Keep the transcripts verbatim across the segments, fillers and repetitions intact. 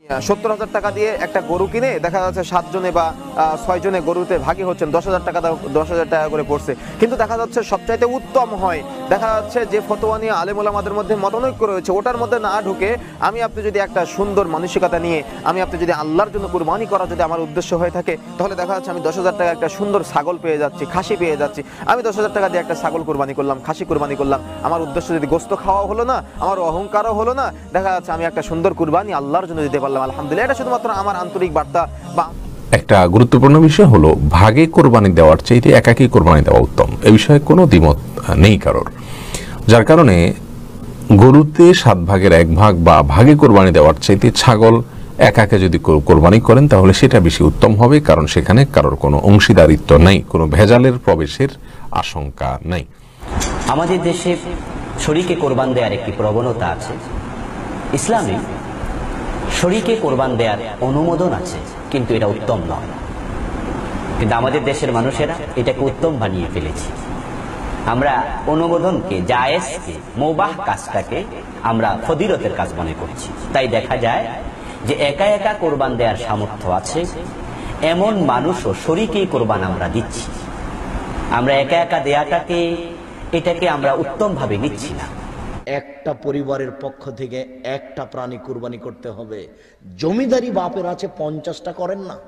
সত্তর হাজার টাকা দিয়ে একটা গরু কিনে দেখা যাচ্ছে সাতজনে বা ছয় জনে গরুতে ভাগী হচ্ছেন, দশ হাজার টাকা দশ হাজার টাকা করে পড়ছে। কিন্তু দেখা যাচ্ছে সবচাইতে উত্তম হয়, দেখা যাচ্ছে যে ফতোয়া নিয়ে আলেম ওলামাদের মধ্যে মতানৈক্য রয়েছে ওটার মধ্যে না ঢুকে আমি আপনি যদি একটা সুন্দর মানসিকতা নিয়ে আমি আপনি যদি আল্লাহর জন্য কুরবানি করা যদি আমার উদ্দেশ্য হয়ে থাকে, তাহলে দেখা যাচ্ছে আমি দশ হাজার টাকা একটা সুন্দর ছাগল পেয়ে যাচ্ছি, খাসি পেয়ে যাচ্ছি। আমি দশ হাজার টাকা দিয়ে একটা ছাগল কুরবানি করলাম, খাসি কুরবানি করলাম, আমার উদ্দেশ্য যদি গোস্ত খাওয়া হলো না, আমার অহংকারও হলো না, দেখা যাচ্ছে আমি একটা সুন্দর কুরবানি আল্লাহর জন্য দিতে পারলাম, আলহামদুলিল্লাহ। এটা শুধুমাত্র আমার আন্তরিক বার্তা। বা একটা গুরুত্বপূর্ণ বিষয় হলো ভাগে কোরবানি দেওয়ার চাইতে একাকী কোরবানি দেওয়া উত্তম। এ বিষয়ে কোনো দ্বিমত নেই কারোর, যার কারণে গরুতে সাত ভাগের এক ভাগ বা ভাগে কোরবানি দেওয়ার চাইতে ছাগল একাকে যদি কোরবানি করেন তাহলে সেটা বেশি উত্তম হবে, কারণ সেখানে কারোর কোনো অংশীদারিত্ব নেই, কোনো ভেজালের প্রবেশের আশঙ্কা নেই। আমাদের দেশে শরীকে কোরবান দেওয়ার একটি প্রবণতা আছে। ইসলামে শরীকে কোরবান দেওয়ার অনুমোদন আছে, কিন্তু এটা উত্তম নয়। কিন্তু আমাদের দেশের মানুষেরা এটাকে উত্তম বানিয়ে ফেলেছে। আমরা অনুমোদনকে, জায়েজকে, মুবাহ কাজটাকে আমরা ফজিলতের কাজ মনে করছি। তাই দেখা যায় যে একা একা কোরবান দেওয়ার সামর্থ্য আছে এমন মানুষও শরীকে কোরবান আমরা দিচ্ছি। আমরা একা একা দেয়াটাকে, এটাকে আমরা উত্তম ভাবে নিচ্ছি না। একটা পরিবারের পক্ষ থেকে একটা প্রাণী কুরবানি করতে হবে। জমিদারি বাপের আছে, পঞ্চাশটা করেন না,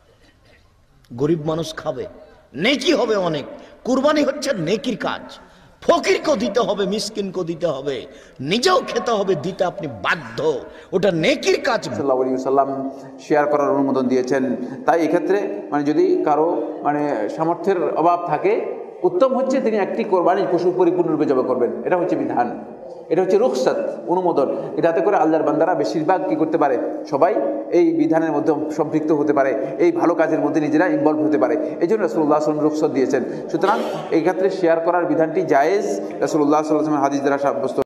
গরিব মানুষ খাবে, নেকি হবে অনেক। কুরবানি হচ্ছে নেকির কাজ। ফকিরকে দিতে হবে, মিসকিনকে দিতে হবে, নিজেও খেতে হবে, দিতে আপনি বাধ্য, ওটা নেকির কাজ। সাল্লাল্লাহু আলাইহি ওয়াসাল্লাম শেয়ার করার অনুমোদন দিয়েছেন। তাই এক্ষেত্রে মানে যদি কারো মানে সামর্থ্যের অভাব থাকে, উত্তম হচ্ছে তিনি একটি কোরবানির পশু পরিপূর্ণরূপে জবাই করবেন। এটা হচ্ছে বিধান, এটা হচ্ছে রুখসাত, অনুমোদন। এটাতে করে আল্লাহর বান্দারা বেশিরভাগ কি করতে পারে, সবাই এই বিধানের মধ্যে সম্পৃক্ত হতে পারে, এই ভালো কাজের মধ্যে নিজেরা ইনভলভ হতে পারে। এই জন্য রাসূলুল্লাহ সাল্লাল্লাহু আলাইহি ওয়াসাল্লাম রুখসাত দিয়েছেন। সুতরাং এই ক্ষেত্রে শেয়ার করার বিধানটি জায়েজ, রাসূলুল্লাহ সাল্লাল্লাহু আলাইহি ওয়াসাল্লাম হাদিস দ্বারা সাব্যস্ত।